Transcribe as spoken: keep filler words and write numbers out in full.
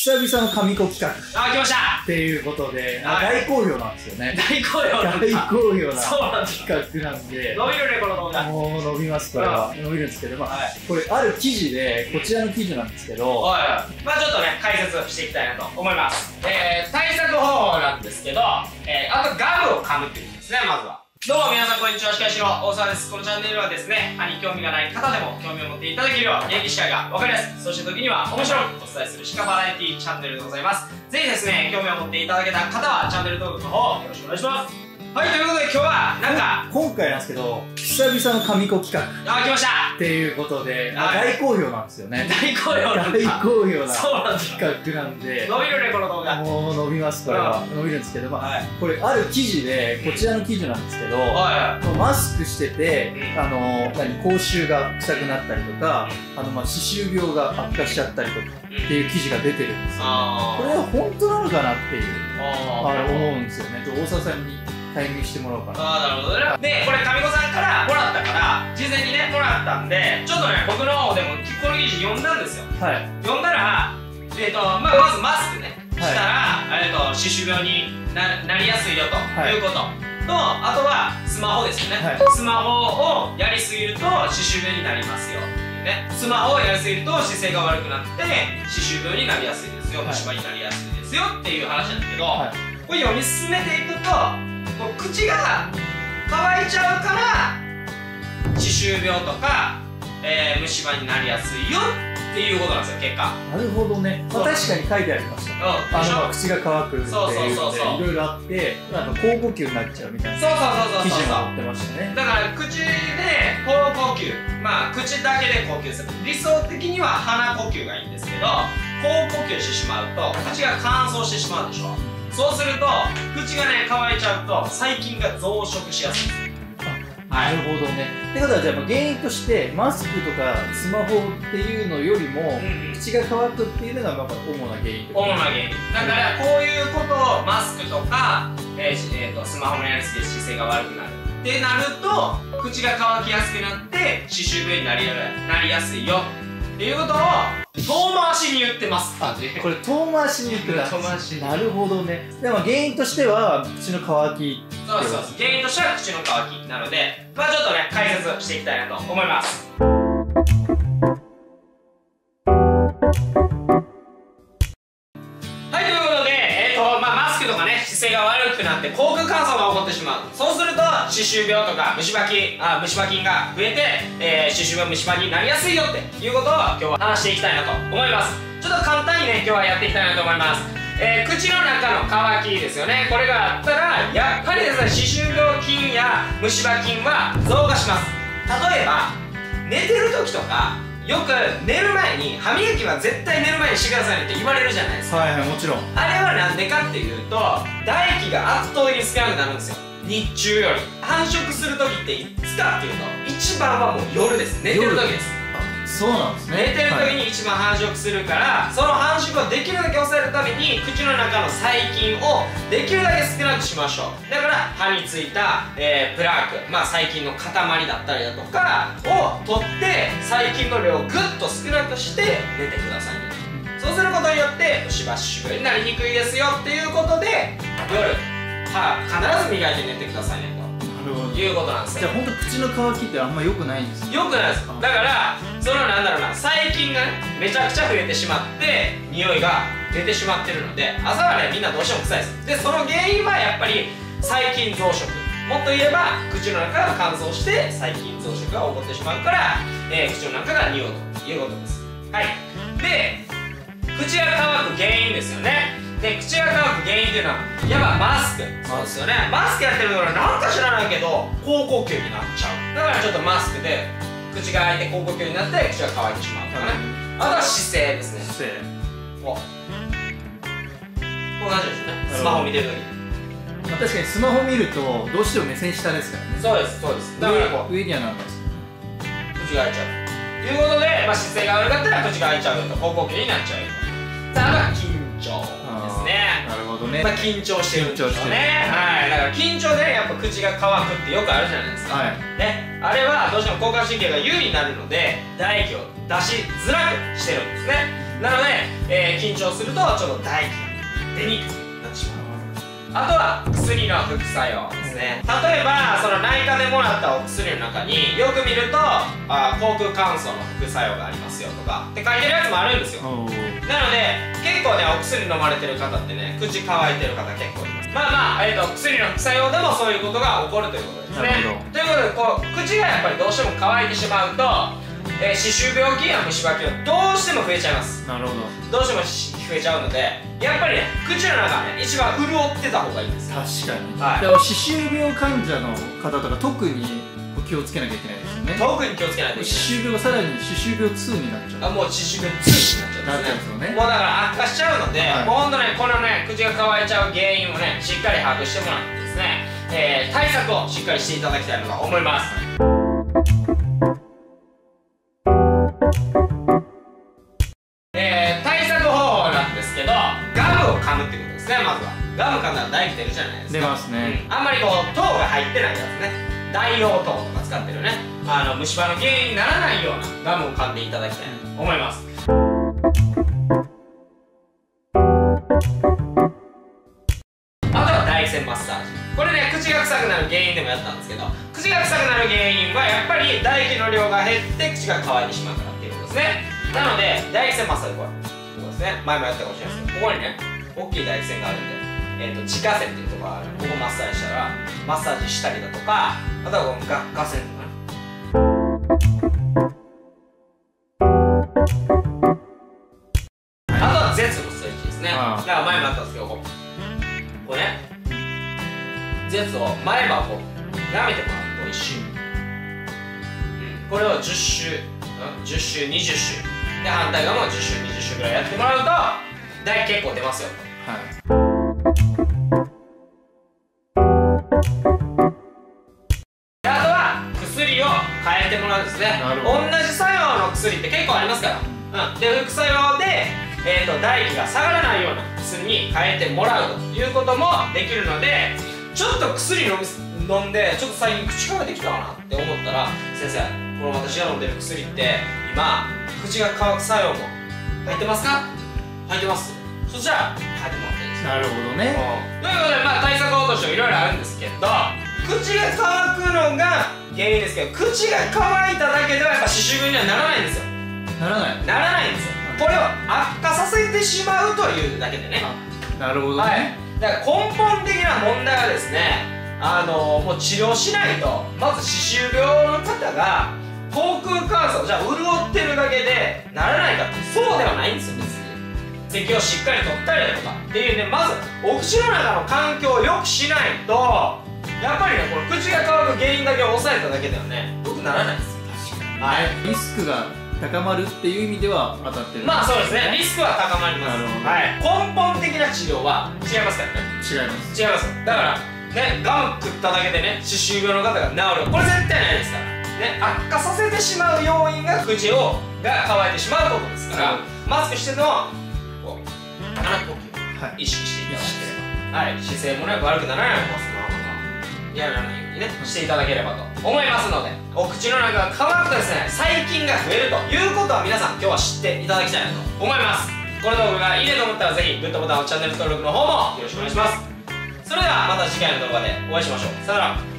久々の神子企画あ、来ましたっていうことで、 はい、 大好評なんですよね。 大好評なんだ。 大好評なそうなんです企画なんで、 伸びるね、この動画。 もう伸びます、これは。伸びるんですけど、まあ、 はい、 これ、ある記事で、こちらの記事なんですけど、 はい、まあちょっとね、解説していきたいなと思います。えー、対策方法なんですけど、えー、あとガムを噛むっていうことですね、まずは。どうも皆さんこんにちは、司会しの大沢です。このチャンネルはですね、歯に興味がない方でも興味を持っていただけるよう、元気司会が分かりやすく、そして時には面白くお伝えする歯科バラエティチャンネルでございます。ぜひですね、興味を持っていただけた方は、チャンネル登録の方よろしくお願いします。はい、ということで今日は、なんか、 今回なんですけど、久々の神子企画。 あ、来ましたっていうことで、大好評なんですよね。 大好評なんだ。 大好評なそうなんです企画なんで、 伸びるね、この動画。 もう伸びます、これは。伸びるんですけど、まあ、これ、ある記事で、こちらの記事なんですけど、マスクしてて、あの、何、口臭が臭くなったりとか、あの、まあ、歯周病が悪化しちゃったりとかっていう記事が出てるんですよね。これは本当なのかなっていう、あの、思うんですよね。大沢さんに解明してもらおうかな。 ああ、なるほどね。で、これ、神子さんからもらったから、事前にね、もらったんで、ちょっとね、僕の方でもこの記事読んだんですよ。はい。読んだら、えっと、まあ、まずマスクね、したら、えっと、歯周病にななりやすいよということ。と、あとは、スマホですね。スマホをやりすぎると、歯周病になりますよ。ね。スマホをやりすぎると、姿勢が悪くなって、歯周病になりやすいですよ。虫歯になりやすいですよっていう話なんですけど、これ読み進めていくと、こう口が乾いちゃうから歯周病とか、えー、虫歯になりやすいよっていうことなんですよ、結果。なるほどね。まあ、確かに書いてありました。あの口が乾くっていうのでいろいろあって、なんか口呼吸になっちゃうみたいな記事が載ってましたね。だから口で口呼吸、まあ口だけで呼吸する。理想的には鼻呼吸がいいんですけど、口呼吸してしまうと口が乾燥してしまうでしょ。そうすると口がね乾いちゃうと細菌が増殖しやすいんです。なるほどね。ってことはじゃあ原因としてマスクとかスマホっていうのよりも、うん、口が乾くっていうのがまあ主な原因。主な原因。だからこういうことをマスクとか、えーえー、とスマホのやりすぎで姿勢が悪くなるってなると口が乾きやすくなって歯周病になりなりやすいよっていうことを遠回しに言ってます。あ、これ遠回しに言ってた。遠回し。なるほどね。でも原因としては口の乾き。そうそうそう。原因としては口の乾きなので、まあちょっとね解説していきたいなと思います。はい、ということで、えっとまあマスクとかね姿勢が悪くなって口腔乾燥が起こってしまう。そうすると歯周病とか虫歯菌、あ虫歯菌が増えて、えー、歯周病虫歯になりやすいよっていうことを今日は話していきたいなと思います。ちょっと簡単にね今日はやっていきたいなと思います。えー、口の中の乾きですよね。これがあったらやっぱりですね歯周病菌や虫歯菌は増加します。例えば寝てる時とかよく寝る前に歯磨きは絶対寝る前にしてくださいねって言われるじゃないですか。はいはい、もちろん。あれはなんでかっていうと唾液が圧倒的に少なくなるんですよ、日中より。繁殖する時っていつかっていうと一番はもう夜です。寝てる時です。そうなんですね。寝てる時に一番繁殖するから、はい、その繁殖をできるだけ抑えるために口の中の細菌をできるだけ少なくしましょう。だから歯についた、えー、プラーク、まあ細菌の塊だったりだとかを取って細菌の量をぐっと少なくして寝てくださいね。そうすることによって虫歯歯周病になりにくいですよっていうことで夜歯必ず磨いて寝てくださいねということなんですよ。じゃあ本当口の乾きってあんま良くないんですか？良くないです。だからそのなんだろうな細菌がねめちゃくちゃ増えてしまって匂いが出てしまってるので朝はねみんなどうしても臭いです。でその原因はやっぱり細菌増殖、もっと言えば口の中が乾燥して細菌増殖が起こってしまうから、えー、口の中が匂うということです。はい。で口が乾く原因ですよね。で口が乾く原因っていうのはやっぱマスク。そうですよね。マスクやってるのはなんか知らないけど口呼吸になっちゃう。だからちょっとマスクで口が開いて口呼吸になって口が乾いてしまうとかね。あとは姿勢ですね。姿勢。おこういう感じですね。スマホ見てる時に。まあ確かにスマホ見るとどうしても目線下ですからね。そうですそうです。だからこう上にはなんないです。口が開いちゃうということで、まあ、姿勢が悪かったら口が開いちゃうよと口呼吸になっちゃうよと。さあ緊張ですね。なるほどね。まあ緊張してるんですよね。はい。だから緊張でやっぱ口が乾くってよくあるじゃないですか。はい。ね。あれはどうしても交感神経が優位になるので唾液を出しづらくしてるんですね。 なので、えー、緊張するとちょっと唾液が出にくくなってしまう。あとは薬の副作用ですね。例えばその内科でもらったお薬の中によく見るとあ口腔乾燥の副作用がありますよとかって書いてるやつもあるんですよ。なので結構ねお薬飲まれてる方ってね口乾いてる方結構います。まあまあ、えー、と薬の副作用でもそういうことが起こるということですね。ということでこう口がやっぱりどうしても乾いてしまうと、えー、歯周病菌や虫歯菌はどうしても増えちゃいます。なるほど。どうしても増えちゃうのでやっぱりね口の中はね一番潤ってた方がいいんですよ。 確かに、はい、だから歯周病患者の方とか特に気をつけなきゃいけないですよね。 特に気をつけないといけない。 歯周病がさらに歯周病ツーになっちゃう。 あ、もう歯周病ツーになっちゃうんですよね。もうだから悪化しちゃうので、はい、もうほんとねこのね口が乾いちゃう原因をねしっかり把握してもらってですね、えー、対策をしっかりしていただきたいと思います。えー、対策方法なんですけどガムを噛むってことですね。まずはガム噛んだら唾液出るじゃないですか。 出ますね、 うん、あんまりこう糖が入ってないやつね、大葉糖とか使ってるねあの虫歯の原因にならないようなガムを噛んでいただきたいと思います。あとは唾液腺マッサージ。これね口が臭くなる原因でもやったんですけど、口が臭くなる原因はやっぱり唾液の量が減って口が乾いてしまうからっていうことですね。なので唾液腺マッサージこれここですね、前もやったかもしれないですけど、ここにね大きい唾液腺があるんで、えー、と自家腺っていうところがある。ここマッサージしたらマッサージしたりだとか、あとはこの顎下腺とかね、あとは舌のストレッチですね。だから前もあったんですけど、こうこうね舌を前歯をこう舐めてもらうと一周、うん、これをじゅっ周、うん、じゅっ周にじゅっ周で反対側もじゅっ周にじゅっ周ぐらいやってもらうと唾液結構出ますよ。はい、あとは薬を変えてもらうんですね。同じ作用の薬って結構ありますから、うん、で副作用で、えー、と唾液が下がらないような薬に変えてもらうということもできるので、ちょっと薬飲み飲んでちょっと最近口乾いてきたかなって思ったら、先生この私が飲んでる薬って今口が乾く作用も入ってますか？入ってます。そしたら変えてもらっていいです。 なるほどね。 ということでまあ対策法としてもいろいろあるんですけど、口が乾くのが原因ですけど、口が乾いただけではやっぱ歯周病にはならないんですよ。 ならないならないんですよ。これを悪化させてしまうというだけでね。 なるほどね、はい、 だから根本的な問題はですね、あのー、もう治療しないと、まず歯周病の方が口腔乾燥じゃあ潤ってるだけでならないかってそうではないんですよ。別に咳をしっかり取ったりだとかっていうね、まずお口の中の環境を良くしないとやっぱりねこの口が乾く原因だけを抑えただけではね良くならないですよ。確かに、はい、 リスクが高まるっていう意味では当たってる。 まあそうですね、リスクは高まります。はい、根本的な治療は違いますからね。 違います違います。だからねガム食っただけでね歯周病の方が治る、これ絶対ないですからね。悪化させてしまう要因が口をが乾いてしまうことですから、マスクしてるのはこう鼻呼吸を意識していただければ、はい、姿勢もね悪くならないようにそのままやらないようにねしていただければと思いますので、お口の中が乾くとですね細菌が増えるということは皆さん今日は知っていただきたいなと思います。この動画がいいねと思ったらぜひグッドボタンをチャンネル登録の方もよろしくお願いします。それではまた次回の動画でお会いしましょう。さよなら。